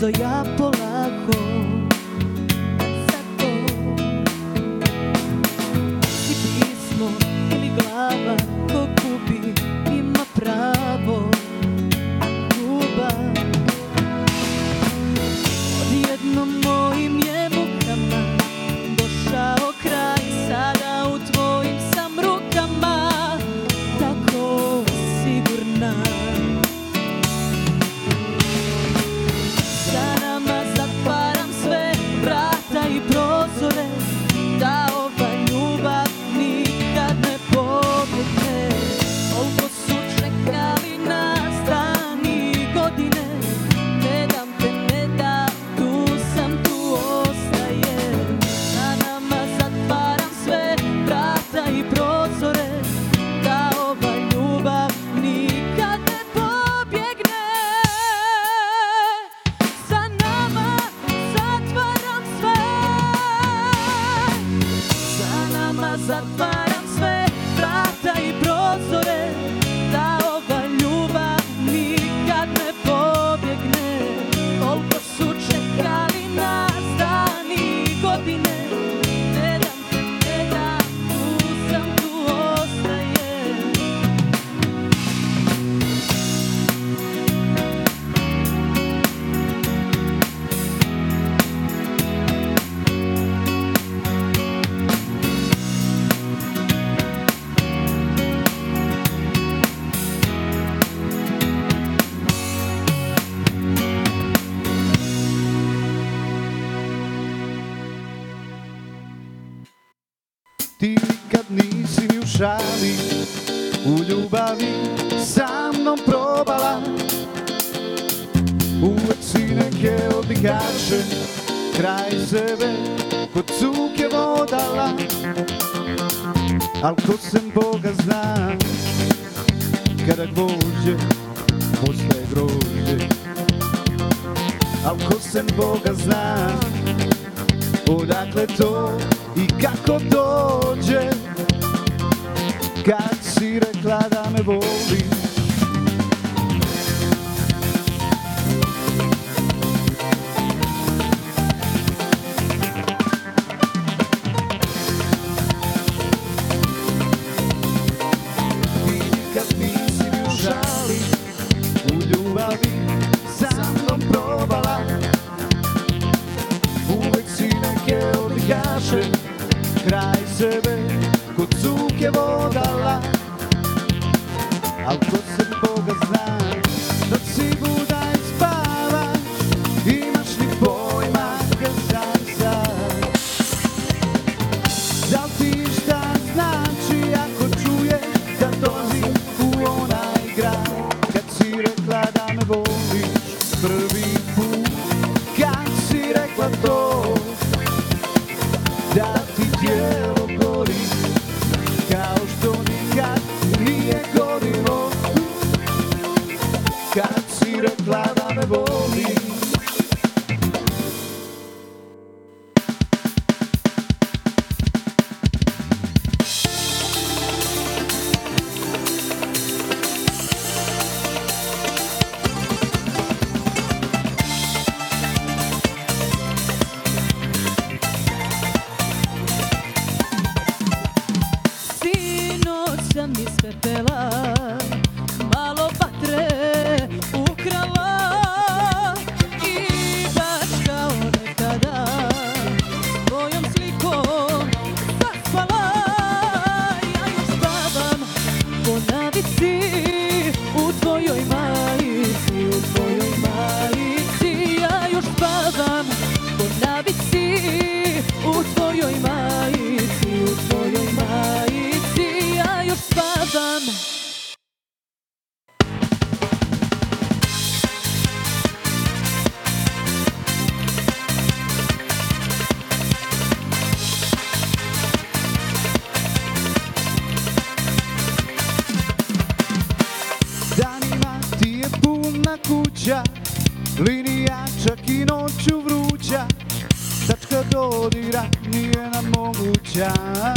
brzo, ja polako. Zato si pismo ili glava, ko gubi ima pravo. Ljubav odjednom mojim je mukama došao kraj, sada u tvojim sam rukama, tako sigurna. Za nama zatvaram sve vrata i prozore, da ova ljubav nikad ne pobjegne. Koliko su čekali nas dani godine, ne dam te, ne dam, tu sam, tu ostajem. Za nama zatvaram sve vrata i prozore, da ova ljubav nikad ne pobjegne. Za nama zatvaram sve, za nama zatvaram sve vrata i prozore, da ova ljubav nikad ne pobjegne. Koliko su čekali nas dani i godine, ne dam te, ne dam, tu sam, tu ostajem. Ti nikad nisi ni u šali, u ljubavi sa mnom probala. Uvek si neke odlikaše kraj sebe kod cuke vodala. Al ko sem Boga zna, kada gvožđe postaje grožđe. Al ko sem Boga zna, odakle to i kako dođe, kad si rekla da me voliš. Ti nikad nisi ni u šali, u ljubavi sa mnom probala. Uvek si neke odlikaše kraj sebe kod cuke vodala. Al ko se Boga zna, dok si buda i spavaš, imaš li pojma kad sam sad. Da li ti šta znači ako čuješ da dolazim u onaj grad, kad si rekla da me voliš prvi put, kad si rekla to, da ti tijelo gori kao što nikad nije gorilo, kad si rekla da me voliš. Sam ispepela, malo vatre ukrala, i baš kao nekada s tvojom slikom zaspala. Ja još spavam po navici u tvojoj majici, u tvojoj majici. Ja još spavam po navici u tvojoj majici, u tvojoj majici. Ja još spavam. Danima ti je puna kuća, linija čak i noću vruća, tačka dodira nije nam moguća.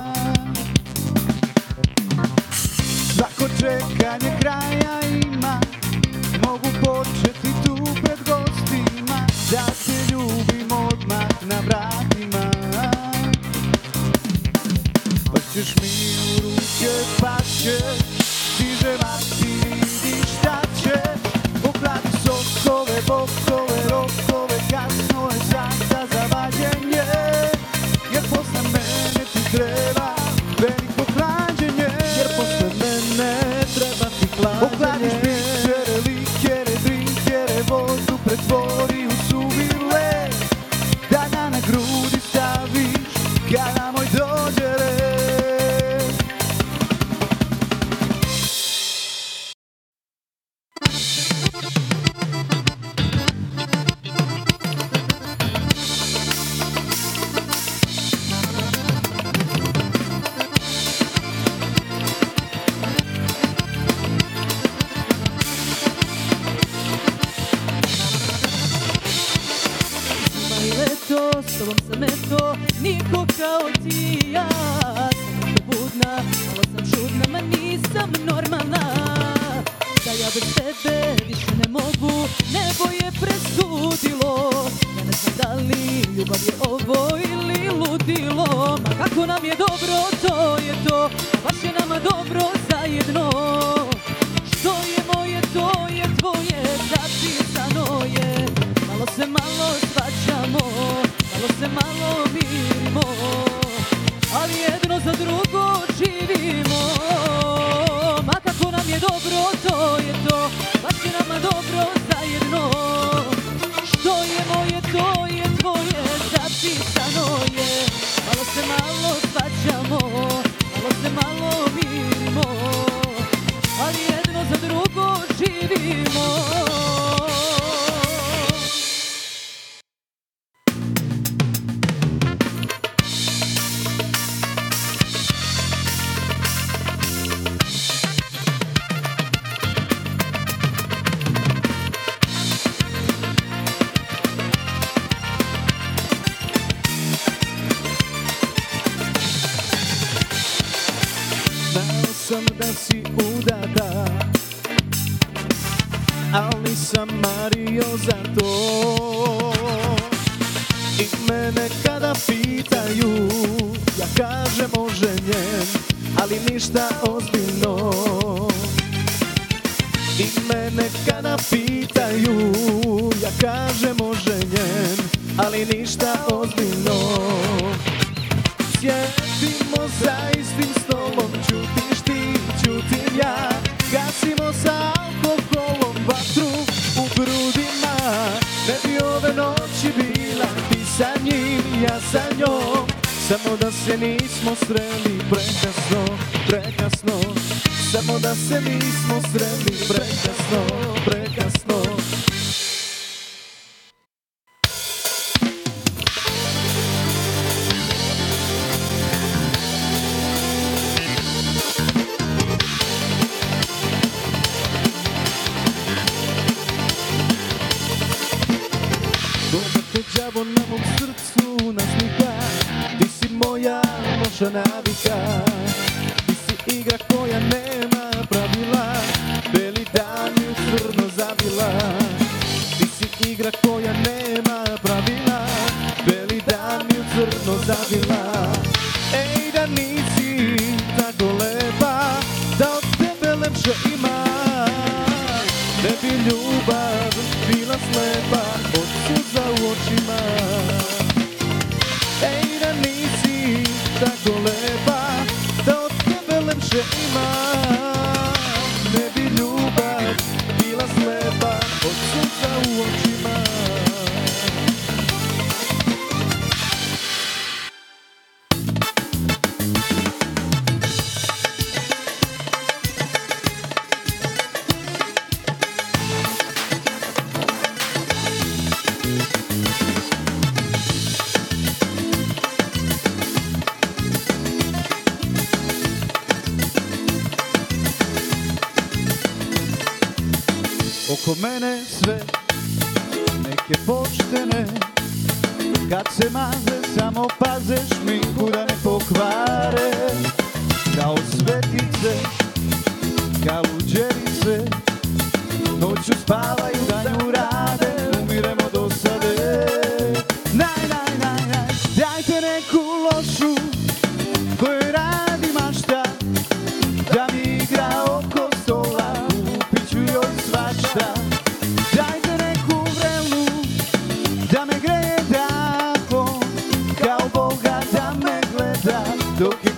Svako čekanje kraja ima, mogu početi tu pred gostima. Da u ruke pače, stiže mati vidi šta će. Ukladi sokove, bokove, rokove, kasno je sad za vađenje. Jer posle mene ti treba veliko hlađenje. Jer posle mene treba ti hlađenje. Ukladiš bičere, likere, drinkere, vodu pretvori u suvi led. Da ga na grudi staviš kada moj dođe red. S tobom sam eto, niko kao ti. Ja sam jako budna, malo sam čudna, ma nisam normalna. Da ja bez tebe više ne mogu, nebo je presudilo. Ja ne znam da li ljubav je ovo ili ludilo. Ma kako nam je dobro, to je to, baš je nama dobro zajedno. Što je moje, to je tvoje, zapisano je. Malo se malo svađamo, malo se malo mirimo, ali jedno za drugo živimo. Ma kako nam je dobro, to je to, baš je nama dobro zajedno. Što je moje, to je tvoje, zapisano je. Malo se malo svađamo, malo se malo mirimo, ali jedno za drugo živimo. Znao sam da si udata, al nisam mario za to. I mene kada pitaju, ja kažem oženjen, ali ništa ozbiljno. I mene kada pitaju, ja kažem oženjen, ali ništa ozbiljno. Sjedimo za istim stolom, ćutiš ti, ćutim ja. Gasimo sa alkoholom vatru u grudima. Ne bi ove noći bila ti sa njim, ja sa njom. Samo da se nismo sreli prekasno, prekasno. Samo da se nismo sreli prekasno, prekasno. Te đavo na mom srcu naslika, ti si moja loša navika. Ti si igra koja nema pravila, beli dan mi u crno zavila. Ti si igra koja nema pravila, beli dan mi u crno zavila. Ej, da nisi tako lepa, da od tebe lepše ima. Ne bi ljubav bila slepa od suza u očima. Ej, da nisi tako lepa, da od tebe lepše ima. Ne bi ljubav bila slepa od suza u očima. Oko mene sve neke poštene, kad se maze samo paze šminku da ne pokvare. Kao svetice, kao luđerice, noću spavaju, danju rade, umiremo do sade. Dajte neku lošu koju radi mašta, dok